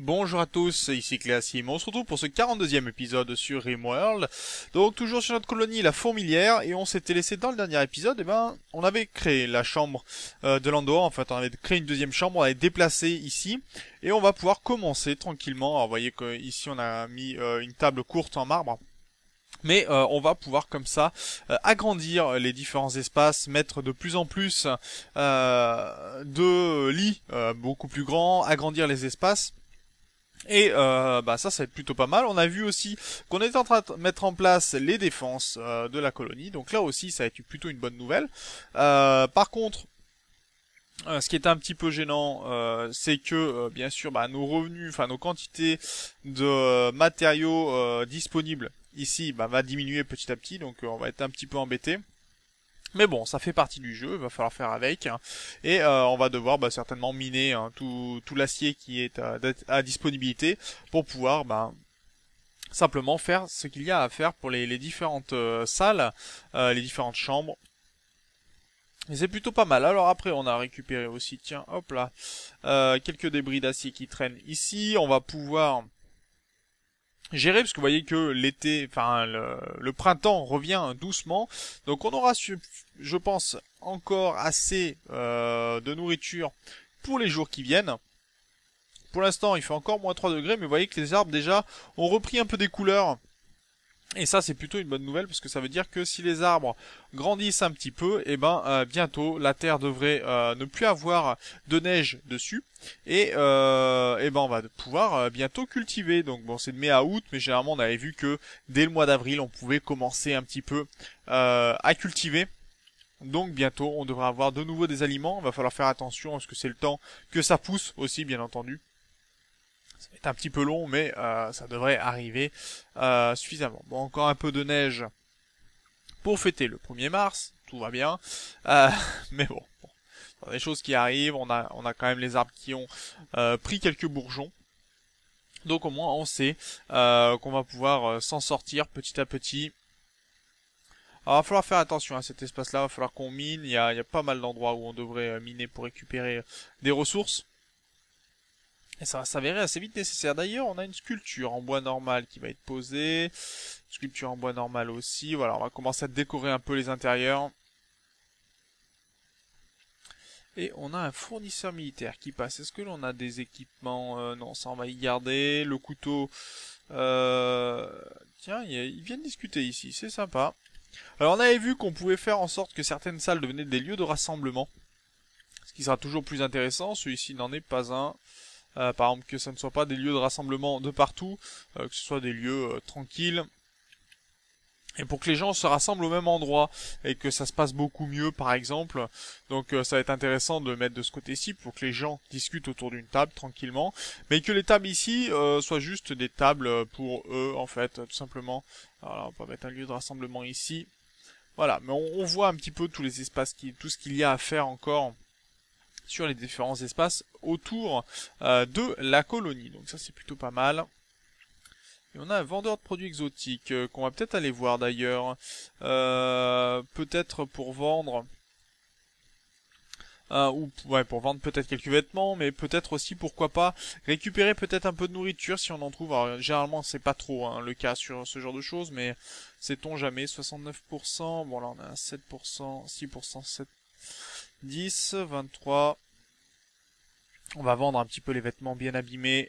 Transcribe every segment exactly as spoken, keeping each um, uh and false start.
Bonjour à tous, ici Cléasim. On se retrouve pour ce quarante-deuxième épisode sur Rimworld. Donc toujours sur notre colonie la Fourmilière, et on s'était laissé dans le dernier épisode, et ben on avait créé la chambre euh, de Landor. En fait on avait créé une deuxième chambre, on l'avait déplacée ici, et on va pouvoir commencer tranquillement. Alors vous voyez qu'ici on a mis euh, une table courte en marbre. Mais euh, on va pouvoir comme ça euh, agrandir les différents espaces, mettre de plus en plus euh, de lits euh, beaucoup plus grands, agrandir les espaces. Et euh, bah ça, ça va être plutôt pas mal. On a vu aussi qu'on était en train de mettre en place les défenses euh, de la colonie. Donc là aussi, ça va être plutôt une bonne nouvelle. Euh, par contre, euh, ce qui est un petit peu gênant, euh, c'est que euh, bien sûr, bah, nos revenus, enfin nos quantités de euh, matériaux euh, disponibles ici, bah, va diminuer petit à petit. Donc euh, on va être un petit peu embêté. Mais bon, ça fait partie du jeu, il va falloir faire avec. Hein. Et euh, on va devoir bah, certainement miner hein, tout, tout l'acier qui est à, à disponibilité pour pouvoir bah, simplement faire ce qu'il y a à faire pour les, les différentes euh, salles, euh, les différentes chambres. Et c'est plutôt pas mal. Alors après, on a récupéré aussi, tiens, hop là, euh, quelques débris d'acier qui traînent ici. On va pouvoir gérer, parce que vous voyez que l'été, enfin le, le printemps revient doucement, donc on aura, je pense, encore assez euh, de nourriture pour les jours qui viennent. Pour l'instant, il fait encore moins trois degrés, mais vous voyez que les arbres déjà ont repris un peu des couleurs. Et ça, c'est plutôt une bonne nouvelle, parce que ça veut dire que si les arbres grandissent un petit peu, et ben euh, bientôt la terre devrait euh, ne plus avoir de neige dessus, et, euh, et ben on va pouvoir euh, bientôt cultiver. Donc bon, c'est de mai à août, mais généralement on avait vu que dès le mois d'avril, on pouvait commencer un petit peu euh, à cultiver. Donc bientôt, on devrait avoir de nouveau des aliments. Il va falloir faire attention, parce que c'est le temps que ça pousse aussi, bien entendu. Ça va être un petit peu long, mais euh, ça devrait arriver euh, suffisamment. Bon, encore un peu de neige pour fêter le premier mars, tout va bien. Euh, mais bon, bon, des choses qui arrivent. On a, on a quand même les arbres qui ont euh, pris quelques bourgeons. Donc au moins on sait euh, qu'on va pouvoir euh, s'en sortir petit à petit. Alors il va falloir faire attention à cet espace-là, il va falloir qu'on mine. Il y a, il y a pas mal d'endroits où on devrait euh, miner pour récupérer des ressources. Et ça va s'avérer assez vite nécessaire. D'ailleurs, on a une sculpture en bois normal qui va être posée. Sculpture en bois normal aussi. Voilà, on va commencer à décorer un peu les intérieurs. Et on a un fournisseur militaire qui passe. Est-ce que l'on a des équipements euh, Non, ça on va y garder. Le couteau... Euh... Tiens, ils viennent discuter ici, c'est sympa. Alors on avait vu qu'on pouvait faire en sorte que certaines salles devenaient des lieux de rassemblement. Ce qui sera toujours plus intéressant. Celui-ci n'en est pas un. Euh, par exemple que ça ne soit pas des lieux de rassemblement de partout, euh, que ce soit des lieux euh, tranquilles, et pour que les gens se rassemblent au même endroit, et que ça se passe beaucoup mieux par exemple. Donc euh, ça va être intéressant de mettre de ce côté-ci, pour que les gens discutent autour d'une table tranquillement, mais que les tables ici euh, soient juste des tables pour eux en fait, tout simplement. Alors là, on va mettre un lieu de rassemblement ici. Voilà, mais on, on voit un petit peu tous les espaces, qui, tout ce qu'il y a à faire encore sur les différents espaces autour euh, de la colonie. Donc ça c'est plutôt pas mal. Et on a un vendeur de produits exotiques euh, qu'on va peut-être aller voir d'ailleurs. Euh, peut-être pour vendre... Euh, ou ouais, pour vendre peut-être quelques vêtements, mais peut-être aussi, pourquoi pas, récupérer peut-être un peu de nourriture si on en trouve. Alors, généralement c'est pas trop hein, le cas sur ce genre de choses, mais sait-on jamais. Soixante-neuf pour cent, bon là on a un sept pour cent, six pour cent, sept, dix, vingt-trois. On va vendre un petit peu les vêtements bien abîmés.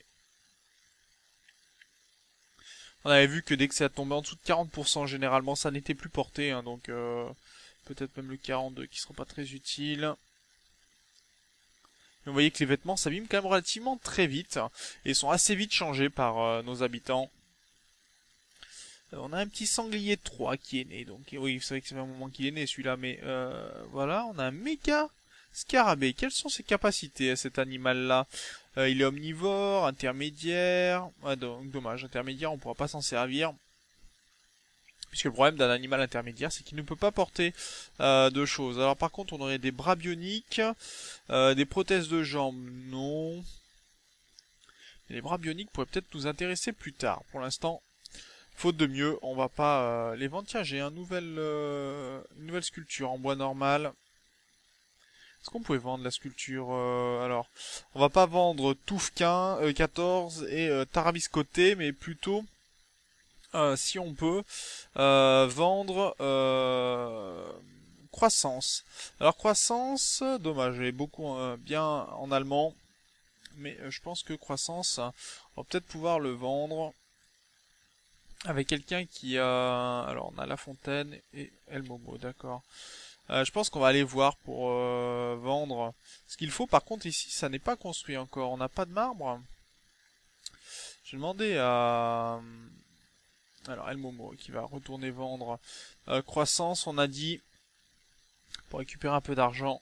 On avait vu que dès que ça tombait en dessous de quarante pour cent, généralement ça n'était plus porté, hein, donc euh, peut-être même le quarante-deux qui sera pas très utile. Mais vous voyez que les vêtements s'abîment quand même relativement très vite, hein, et sont assez vite changés par euh, nos habitants. Euh, on a un petit sanglier trois qui est né, donc oui, c'est vrai que ça fait un moment qu'il est né celui-là, mais euh, voilà, on a un méga scarabée. Quelles sont ses capacités à cet animal-là? euh, Il est omnivore, intermédiaire... Ouais, donc dommage, intermédiaire, on pourra pas s'en servir. Puisque le problème d'un animal intermédiaire, c'est qu'il ne peut pas porter euh, de choses. Alors par contre, on aurait des bras bioniques, euh, des prothèses de jambes, non. Et les bras bioniques pourraient peut-être nous intéresser plus tard. Pour l'instant, faute de mieux, on va pas euh, les vendre. Tiens, j'ai un nouvel, euh, une nouvelle sculpture en bois normal. Est-ce qu'on pouvait vendre la sculpture euh, Alors, on va pas vendre Toufquin, euh, quatorze et euh, Tarabiscoté, mais plutôt, euh, si on peut, euh, vendre euh, Croissance. Alors Croissance, dommage, j'ai beaucoup euh, bien en allemand, mais euh, je pense que Croissance, on va peut-être pouvoir le vendre avec quelqu'un qui a... Alors, on a La Fontaine et El Momo, d'accord. Euh, je pense qu'on va aller voir pour euh, vendre ce qu'il faut. Par contre, ici, ça n'est pas construit encore. On n'a pas de marbre. Je vais demander à... Alors, El Momo qui va retourner vendre euh, Croissance, on a dit, pour récupérer un peu d'argent.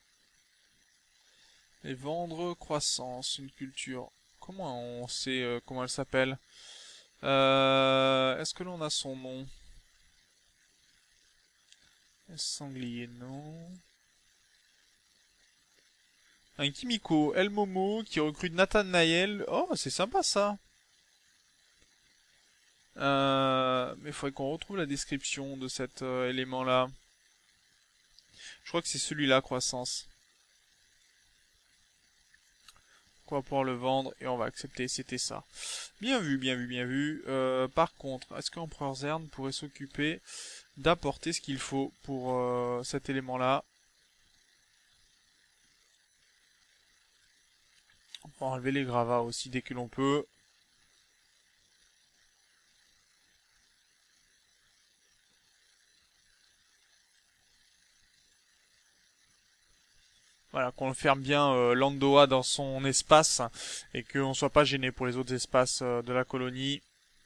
Et vendre Croissance, une culture. Comment on sait euh, comment elle s'appelle euh, Est-ce que l'on a son nom? Sanglier, non. Un Kimiko, El Momo, qui recrute Nathanaël. Oh, c'est sympa ça. Euh, mais il faudrait qu'on retrouve la description de cet euh, élément-là. Je crois que c'est celui-là, croissance. On va pouvoir le vendre et on va accepter, c'était ça. Bien vu, bien vu, bien vu. Euh, par contre, est-ce qu'Empereur Zern pourrait s'occuper d'apporter ce qu'il faut pour euh, cet élément-là? On va enlever les gravats aussi dès que l'on peut. Voilà, qu'on ferme bien euh, Landoa dans son espace et qu'on ne soit pas gêné pour les autres espaces euh, de la colonie.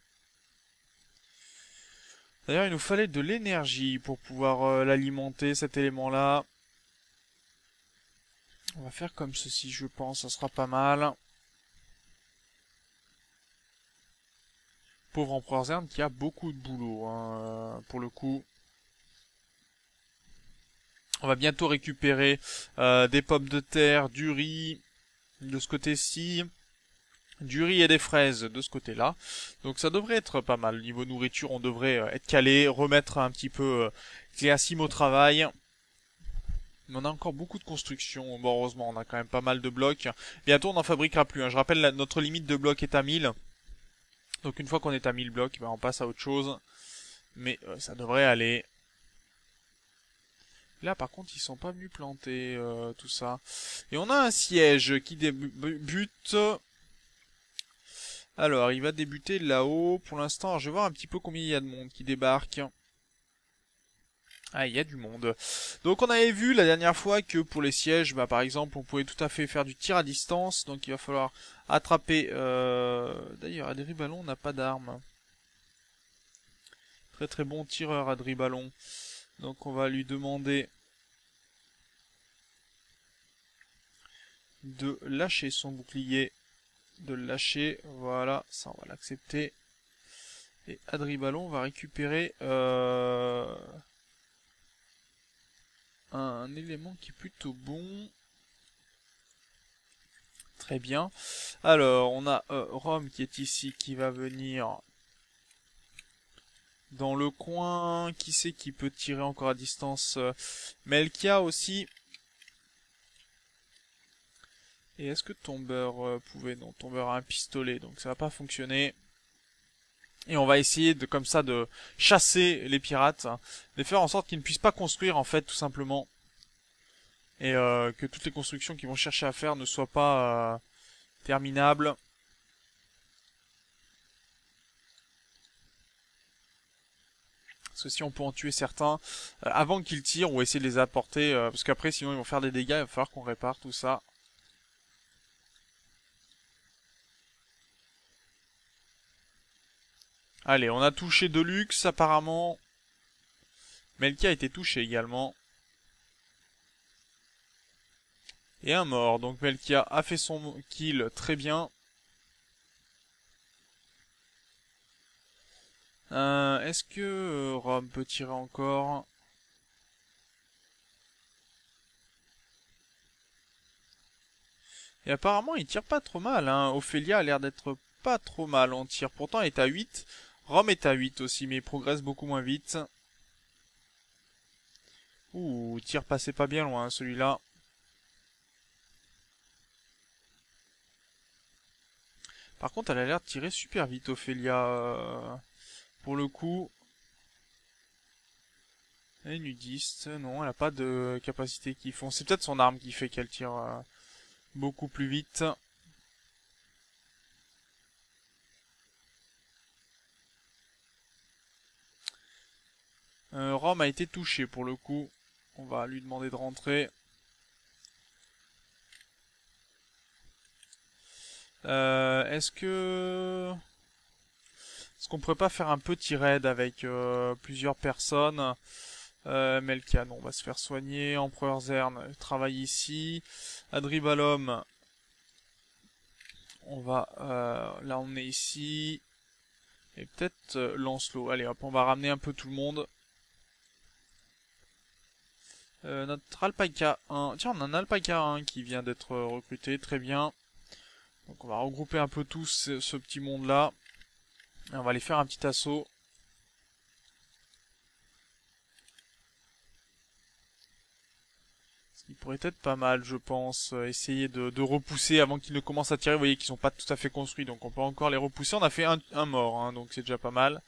D'ailleurs, il nous fallait de l'énergie pour pouvoir euh, l'alimenter, cet élément-là. On va faire comme ceci, je pense, ça sera pas mal. Pauvre Empereur Zern qui a beaucoup de boulot, hein, pour le coup. On va bientôt récupérer euh, des pommes de terre, du riz de ce côté-ci, du riz et des fraises de ce côté-là. Donc ça devrait être pas mal. Niveau nourriture, on devrait euh, être calé, remettre un petit peu euh, Cléasim au travail. Mais on a encore beaucoup de construction. Bon, heureusement, on a quand même pas mal de blocs. Bientôt, on n'en fabriquera plus. Hein. Je rappelle, la, notre limite de blocs est à mille. Donc une fois qu'on est à mille blocs, ben, on passe à autre chose. Mais euh, ça devrait aller. Là, par contre, ils sont pas venus planter euh, tout ça. Et on a un siège qui débute. Alors, il va débuter là-haut. Pour l'instant, je vais voir un petit peu combien il y a de monde qui débarque. Ah, il y a du monde. Donc, on avait vu la dernière fois que pour les sièges, bah, par exemple, on pouvait tout à fait faire du tir à distance. Donc, il va falloir attraper... Euh... D'ailleurs, Adriballon n'a pas d'arme. Très très bon tireur, Adriballon. Donc, on va lui demander... de lâcher son bouclier, de le lâcher, voilà, ça on va l'accepter. Et Adriballon va récupérer euh, un élément qui est plutôt bon. Très bien. Alors, on a euh, Rome qui est ici, qui va venir dans le coin. Qui c'est qui peut tirer encore à distance? Melkia aussi. Et est-ce que Tombeur euh, pouvait? Non, Tombeur a un pistolet, donc ça va pas fonctionner. Et on va essayer de comme ça de chasser les pirates, hein, de faire en sorte qu'ils ne puissent pas construire en fait tout simplement. Et euh, que toutes les constructions qu'ils vont chercher à faire ne soient pas euh, terminables. Parce que si on peut en tuer certains euh, avant qu'ils tirent ou essayer de les apporter, euh, parce qu'après sinon ils vont faire des dégâts, il va falloir qu'on répare tout ça. Allez, on a touché de luxe apparemment. Melkia a été touché également. Et un mort, donc Melkia a fait son kill très bien. Euh, Est-ce que euh, Rome peut tirer encore? Et apparemment il tire pas trop mal, hein. Ophélia a l'air d'être pas trop mal en tir. Pourtant elle est à huit. Rome est à huit aussi, mais il progresse beaucoup moins vite. Ouh, tir passé pas bien loin celui-là. Par contre, elle a l'air de tirer super vite, Ophélia. Euh, pour le coup... Elle est nudiste. Non, elle a pas de capacité qui font. C'est peut-être son arme qui fait qu'elle tire euh, beaucoup plus vite. Euh, Rome a été touché pour le coup. On va lui demander de rentrer. Euh, Est-ce que... Est-ce qu'on pourrait pas faire un petit raid avec euh, plusieurs personnes? euh, Melchian, on va se faire soigner. Empereur Zern travaille ici. Adribalum, on va... Euh, là on est ici. Et peut-être euh, Lancelot. Allez hop, on va ramener un peu tout le monde. Euh, notre alpaca un. Tiens, on a un alpaca un qui vient d'être recruté. Très bien. Donc on va regrouper un peu tous ce, ce petit monde-là. Et on va aller faire un petit assaut. Ce qui pourrait être pas mal, je pense. Euh, essayer de, de repousser avant qu'ils ne commencent à tirer. Vous voyez qu'ils sont pas tout à fait construits, donc on peut encore les repousser. On a fait un, un mort, hein, donc c'est déjà pas mal.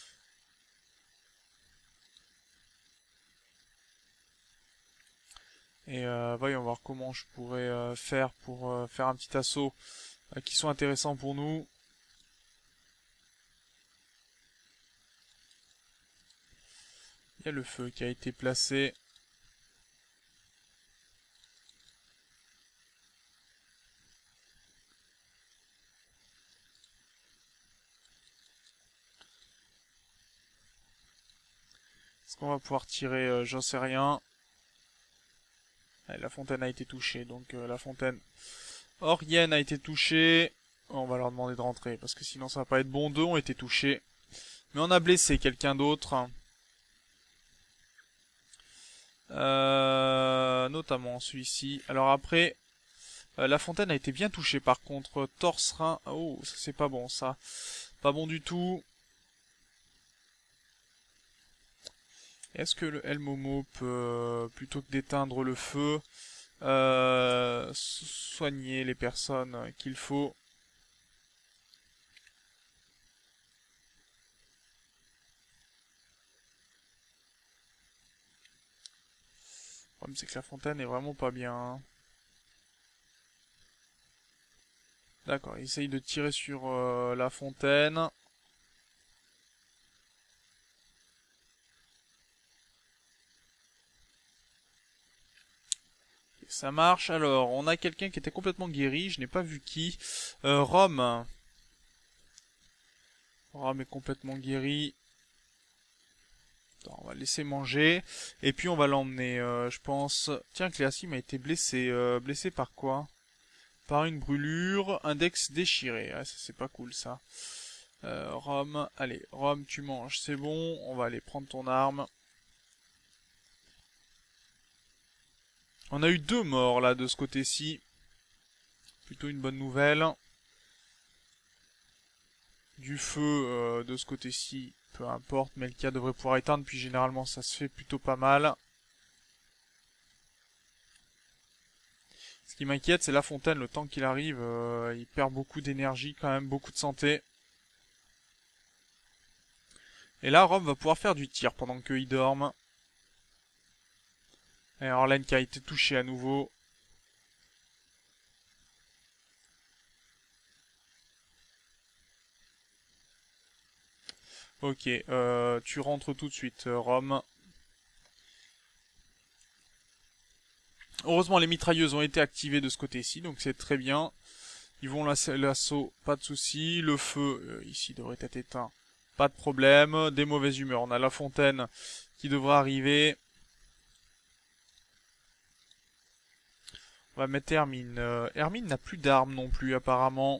Et euh, voyons voir comment je pourrais euh, faire pour euh, faire un petit assaut euh, qui soit intéressant pour nous. Il y a le feu qui a été placé. Est-ce qu'on va pouvoir tirer? euh, J'en sais rien. Allez, la fontaine a été touchée, donc euh, la fontaine Orienne a été touchée. On va leur demander de rentrer, parce que sinon ça va pas être bon. Deux ont été touchés. Mais on a blessé quelqu'un d'autre. Euh, notamment celui-ci. Alors après, euh, la fontaine a été bien touchée par contre. Torse, rein. Oh, ça c'est pas bon ça. Pas bon du tout. Est-ce que le El Momo peut, euh, plutôt que d'éteindre le feu, euh, soigner les personnes qu'il faut? Le problème c'est que la fontaine est vraiment pas bien, hein. D'accord, il essaye de tirer sur euh, la fontaine. Ça marche. Alors, on a quelqu'un qui était complètement guéri. Je n'ai pas vu qui. Euh, Rome. Rome est complètement guéri. Attends, on va le laisser manger. Et puis on va l'emmener, euh, je pense. Tiens, Cléasim a été blessé. Euh, blessé par quoi? Par une brûlure. Index déchiré. Ouais, ça c'est pas cool ça. Euh, Rome. Allez, Rome, tu manges. C'est bon. On va aller prendre ton arme. On a eu deux morts là de ce côté-ci. Plutôt une bonne nouvelle. Du feu euh, de ce côté-ci, peu importe, mais le cas devrait pouvoir éteindre, puis généralement ça se fait plutôt pas mal. Ce qui m'inquiète, c'est la fontaine, le temps qu'il arrive, euh, il perd beaucoup d'énergie quand même, beaucoup de santé. Et là, Rome va pouvoir faire du tir pendant qu'il dorme. Et Orlen qui a été touché à nouveau. Ok, euh, tu rentres tout de suite, Rome. Heureusement, les mitrailleuses ont été activées de ce côté-ci, donc c'est très bien. Ils vont l'assaut, pas de souci. Le feu, euh, ici, devrait être éteint. Pas de problème. Des mauvaises humeurs. On a la fontaine qui devra arriver. On va mettre Hermine. Euh, Hermine n'a plus d'armes non plus, apparemment.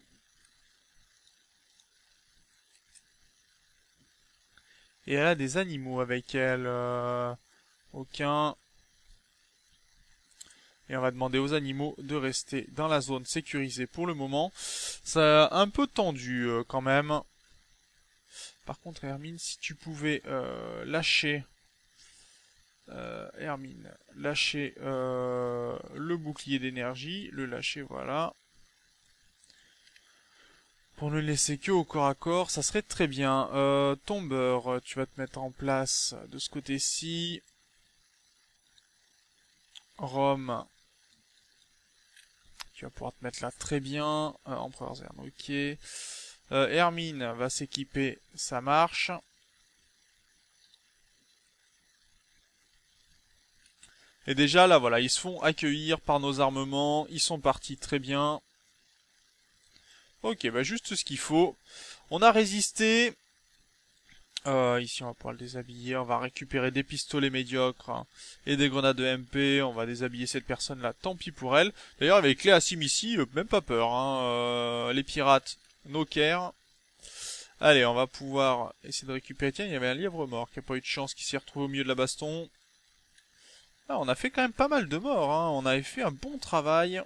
Et elle a des animaux avec elle. Euh, aucun. Et on va demander aux animaux de rester dans la zone sécurisée pour le moment. Ça a un peu tendu euh, quand même. Par contre, Hermine, si tu pouvais euh, lâcher... Euh, Hermine, lâcher euh, le bouclier d'énergie. Le lâcher, voilà. Pour ne laisser que au corps à corps, ça serait très bien. Euh, tombeur, tu vas te mettre en place de ce côté-ci. Rome, tu vas pouvoir te mettre là très bien. Euh, Empereur Zern, ok. Euh, Hermine va s'équiper, ça marche. Et déjà là, voilà, ils se font accueillir par nos armements. Ils sont partis très bien. Ok, bah juste ce qu'il faut. On a résisté. Euh, ici, on va pouvoir le déshabiller. On va récupérer des pistolets médiocres hein, et des grenades de M P. On va déshabiller cette personne-là. Tant pis pour elle. D'ailleurs, avec Clé Assim ici, euh, même pas peur. Hein. Euh, les pirates, no care. Allez, on va pouvoir essayer de récupérer. Tiens, il y avait un lièvre mort qui a pas eu de chance, qui s'est retrouvé au milieu de la baston. Ah, on a fait quand même pas mal de morts. Hein. On avait fait un bon travail.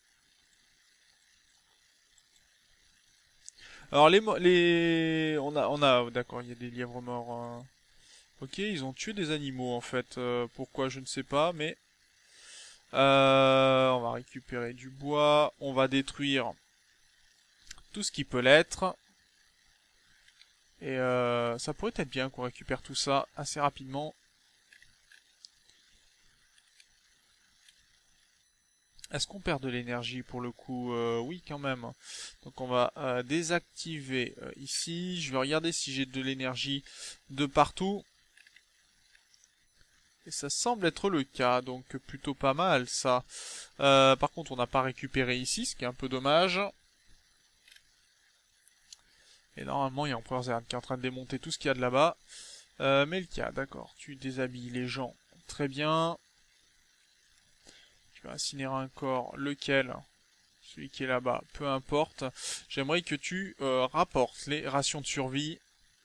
Alors les les on a on a d'accord, il y a des lièvres morts. Hein. Ok, ils ont tué des animaux en fait. Euh, pourquoi je ne sais pas, mais euh, on va récupérer du bois, on va détruire tout ce qui peut l'être. Et euh, ça pourrait être bien qu'on récupère tout ça assez rapidement. Est-ce qu'on perd de l'énergie pour le coup? euh, Oui, quand même. Donc on va euh, désactiver euh, ici. Je vais regarder si j'ai de l'énergie de partout. Et ça semble être le cas, donc plutôt pas mal ça. Euh, par contre, on n'a pas récupéré ici, ce qui est un peu dommage. Et normalement, il y a Empereur Zern qui est en train de démonter tout ce qu'il y a de là-bas. Euh, Melkia, d'accord, tu déshabilles les gens. Très bien. Tu vas incinérer un corps, lequel? Celui qui est là-bas, peu importe. J'aimerais que tu euh, rapportes les rations de survie.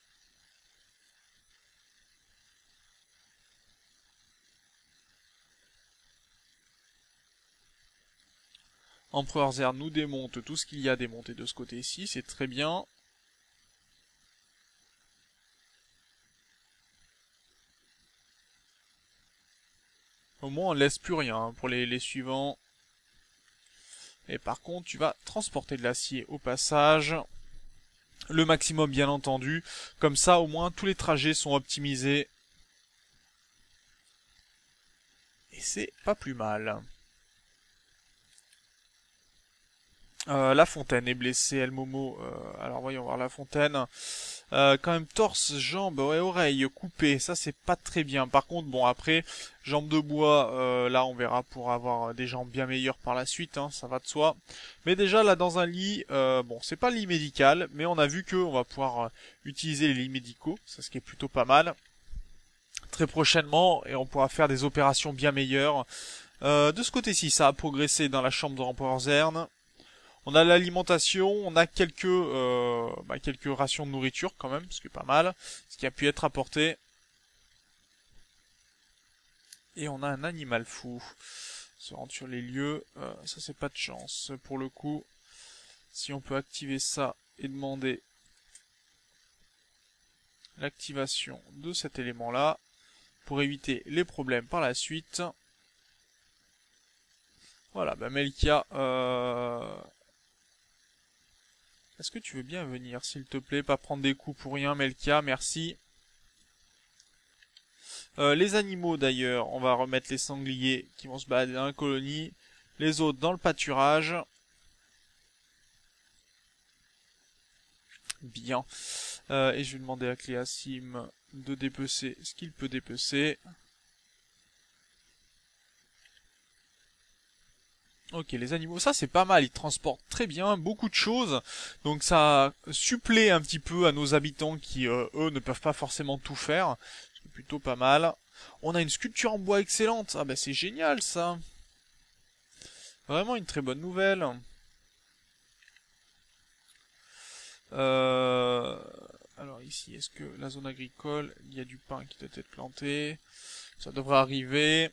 Empereur Zern nous démonte tout ce qu'il y a démonté de ce côté-ci, c'est très bien. Au moins on ne laisse plus rien hein, pour les, les suivants. Et par contre tu vas transporter de l'acier au passage. Le maximum bien entendu. Comme ça au moins tous les trajets sont optimisés. Et c'est pas plus mal. Euh, La Fontaine est blessée, El Momo. Euh, alors voyons voir La Fontaine. Euh, quand même torse, jambes, ouais, oreilles coupées, ça c'est pas très bien. Par contre, bon après, jambes de bois, euh, là on verra pour avoir des jambes bien meilleures par la suite, hein, ça va de soi. Mais déjà là dans un lit, euh, bon c'est pas le lit médical, mais on a vu que on va pouvoir euh, utiliser les lits médicaux, ça ce qui est plutôt pas mal. Très prochainement, et on pourra faire des opérations bien meilleures. Euh, de ce côté-ci, ça a progressé dans la chambre de Empereur Zern. On a l'alimentation, on a quelques euh, bah, quelques rations de nourriture quand même, ce qui est pas mal, ce qui a pu être apporté. Et on a un animal fou. Se rendre sur les lieux, euh, ça c'est pas de chance. Pour le coup, si on peut activer ça et demander l'activation de cet élément-là, pour éviter les problèmes par la suite. Voilà, bah Melkia, euh... est-ce que tu veux bien venir, s'il te plaît, pas prendre des coups pour rien, Melkia, merci. Euh, les animaux, d'ailleurs, on va remettre les sangliers qui vont se balader dans la colonie, les autres dans le pâturage. Bien. Euh, et je vais demander à Cléasim de dépecer ce qu'il peut dépecer. Ok, les animaux, ça c'est pas mal, ils transportent très bien, beaucoup de choses, donc ça supplée un petit peu à nos habitants qui, euh, eux, ne peuvent pas forcément tout faire, c'est plutôt pas mal. On a une sculpture en bois excellente, ah bah c'est génial ça. Vraiment une très bonne nouvelle. Euh... Alors ici, est-ce que la zone agricole, il y a du pain qui doit être planté, ça devrait arriver.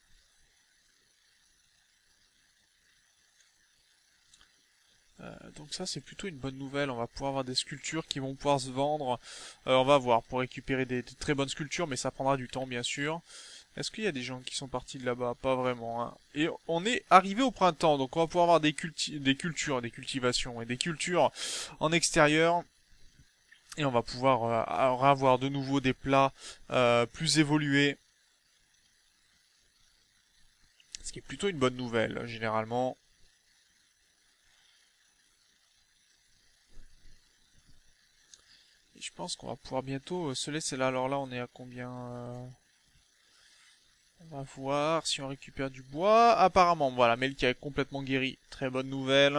Euh, donc ça c'est plutôt une bonne nouvelle, on va pouvoir avoir des sculptures qui vont pouvoir se vendre, euh, on va voir, pour récupérer des, des très bonnes sculptures, mais ça prendra du temps bien sûr. Est-ce qu'il y a des gens qui sont partis de là-bas? Pas vraiment, hein. Et on est arrivé au printemps, donc on va pouvoir avoir des, culti des cultures, des cultivations et des cultures en extérieur. Et on va pouvoir euh, avoir de nouveau des plats euh, plus évolués. Ce qui est plutôt une bonne nouvelle, généralement. Et je pense qu'on va pouvoir bientôt se laisser là. Alors là, on est à combien euh... On va voir si on récupère du bois. Apparemment, voilà, Melka est complètement guéri. Très bonne nouvelle.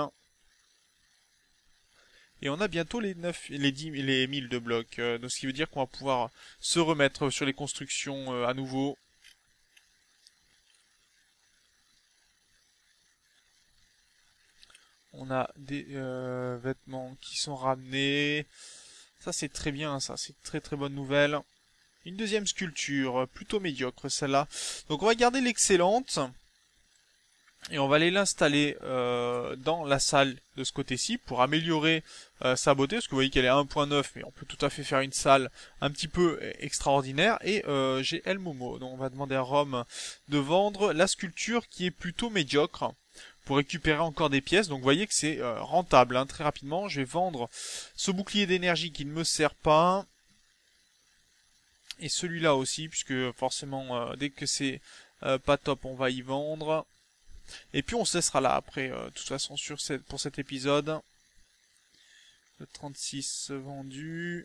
Et on a bientôt les neuf, les dix, les mille de blocs. Euh, donc ce qui veut dire qu'on va pouvoir se remettre sur les constructions euh, à nouveau. On a des euh, vêtements qui sont ramenés. Ça c'est très bien, ça c'est très très bonne nouvelle. Une deuxième sculpture, plutôt médiocre celle-là. Donc on va garder l'excellente. Et on va aller l'installer euh, dans la salle de ce côté-ci pour améliorer euh, sa beauté. Parce que vous voyez qu'elle est à un point neuf, mais on peut tout à fait faire une salle un petit peu extraordinaire. Et euh, j'ai El Momo. Donc on va demander à Rome de vendre la sculpture qui est plutôt médiocre pour récupérer encore des pièces. Donc vous voyez que c'est euh, rentable, hein. Très rapidement. Je vais vendre ce bouclier d'énergie qui ne me sert pas. Et celui-là aussi, puisque forcément, euh, dès que c'est euh, pas top, on va y vendre. Et puis on se laissera là après, euh, de toute façon, sur cette, pour cet épisode. Le trente-six vendu.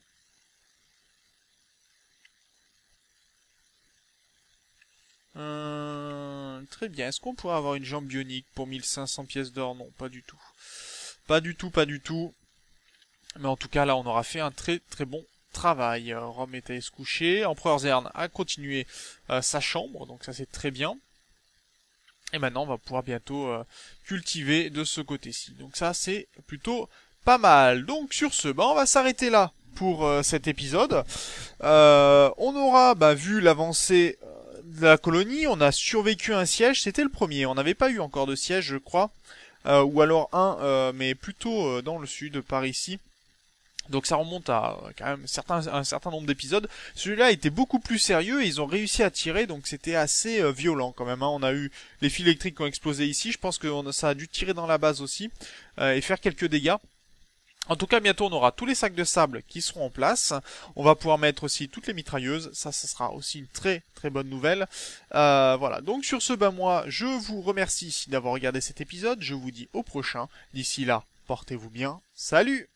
Euh, très bien. Est-ce qu'on pourrait avoir une jambe bionique pour mille cinq cents pièces d'or? Non, pas du tout. Pas du tout, pas du tout. Mais en tout cas, là, on aura fait un très très bon travail. Rome est allé se coucher. Empereur Zern a continué euh, sa chambre, donc ça c'est très bien. Et maintenant, on va pouvoir bientôt euh, cultiver de ce côté-ci. Donc ça, c'est plutôt pas mal. Donc sur ce, bah, on va s'arrêter là pour euh, cet épisode. Euh, on aura bah, vu l'avancée de la colonie. On a survécu à un siège. C'était le premier. On n'avait pas eu encore de siège, je crois. Euh, ou alors un, euh, mais plutôt euh, dans le sud, par ici. Donc ça remonte à quand même certains, un certain nombre d'épisodes. Celui-là était beaucoup plus sérieux et ils ont réussi à tirer, donc c'était assez euh, violent quand même, hein. On a eu les fils électriques qui ont explosé ici, je pense que on, ça a dû tirer dans la base aussi euh, et faire quelques dégâts. En tout cas, bientôt on aura tous les sacs de sable qui seront en place. On va pouvoir mettre aussi toutes les mitrailleuses. Ça, ça sera aussi une très très bonne nouvelle. Euh, voilà, donc sur ce, ben moi, je vous remercie d'avoir regardé cet épisode. Je vous dis au prochain. D'ici là, portez-vous bien. Salut!